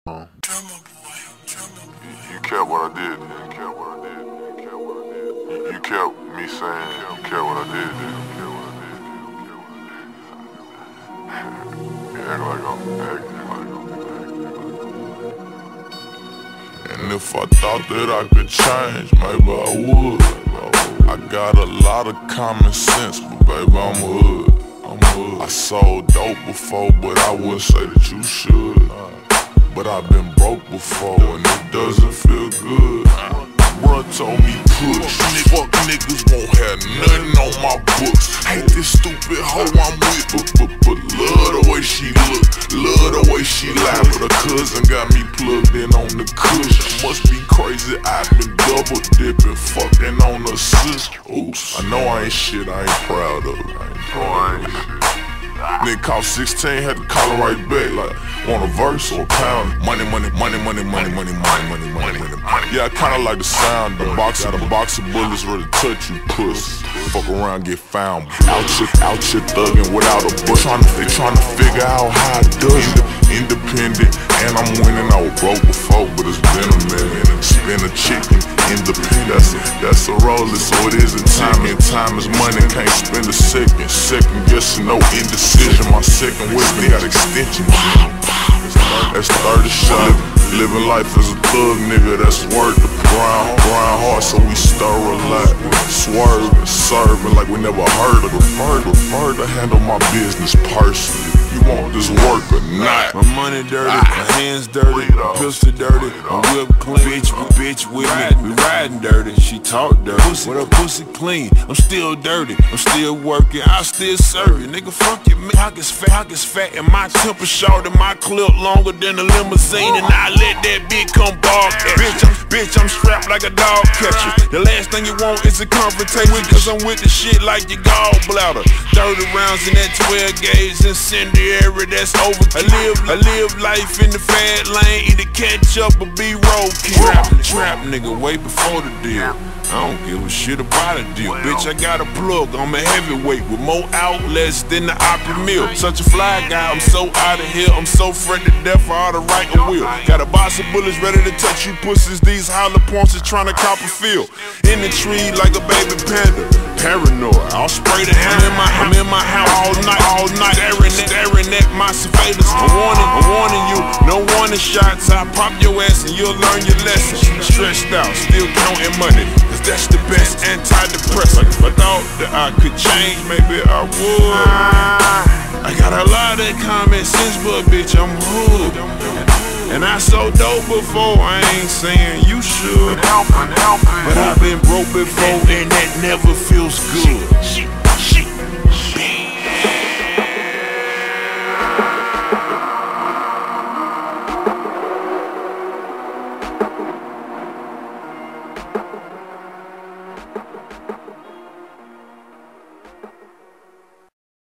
You kept what I did, You kept me saying, you kept what I did, act like And if I thought that I could change, maybe I would. I got a lot of common sense, but baby, I'm hood. I sold dope before, but I wouldn't say that you should. But I've been broke before, and it doesn't feel good. Bruh told me push, fuck niggas won't have nothing on my books. Hate this stupid hoe I'm with, but love the way she look, love the way she lie. But her cousin got me plugged in on the kush. Must be crazy, I've been double dipping, fucking on her sis. Oops, I know I ain't shit, I ain't proud of it. Nigga caught 16, had to call her right back like, want a verse or a pound? Money, money, money, money, money, money, money, money, money, money. Yeah, I kinda like the sound. The box got a box of bullets ready to touch you, puss. Fuck around, get found. Out here thugging without a bush. They tryna figure out how I do it. Independent, and I'm winning. I was broke before, but it's been a minute. Spin a chicken, independent. That's a roller, so it isn't time. And time is money, can't spend a second. Second guessing, no indecision. My second weapon got extensions. That's 30 shot. Living life as a thug, nigga, that's worth the grind hard, so we stir a lot. Swerving, serving like we never heard of. Prefer to handle my business personally. You want this work or not? My money dirty, my hands dirty, my pistol dirty, my whip clean. Bitch with me, we riding dirty. She talk dirty, with her pussy clean. I'm still dirty, I'm still working, I still serve you. Nigga, fuck you, pockets fat, and my temper short, and my clip longer than a limousine, and I let that bitch come bark at bitch, I'm strapped like a dog catcher. The last thing you want is a confrontation, cause I'm with the shit like your gallbladder. 30 rounds in that 12 gauge, incendiary, that's over. I live life in the fat lane, either catch up or be roadkill. Trap nigga way before the deal. I don't give a shit about a deal. Bitch, I got a plug, I'm a heavyweight with more outlets than the Opry Mill. Such a fly guy, I'm so out of here. I'm so afraid to death, I ought to write a will. Got a box of bullets ready to touch you pussies. These holler points is trying to cop a feel. In the tree like a baby panda. Paranoid, I'll spray the hammer. I'm in my house all night, staring at my surveillance. I'm warning you, no warning shots. I pop your ass and you'll learn your lesson. Stressed out, still counting money, cause that's the best antidepressant. If I thought that I could change, maybe I would. I got a lot of common sense, but bitch, I'm hood. And I sold dope before, I ain't saying you should. But I've been broke before, and that never feels good.